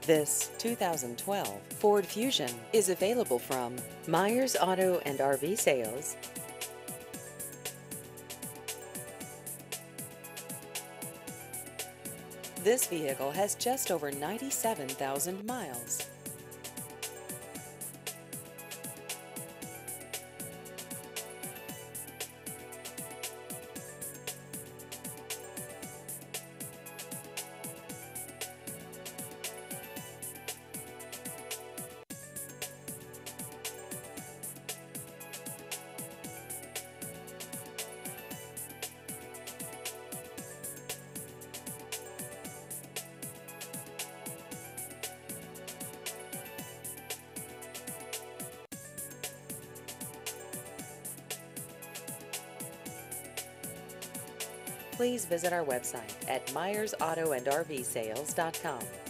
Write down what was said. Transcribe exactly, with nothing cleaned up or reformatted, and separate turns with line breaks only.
This two thousand twelve Ford Fusion is available from Myers Auto and R V Sales. This vehicle has just over ninety-seven thousand miles. Please visit our website at myers auto and R V sales dot com.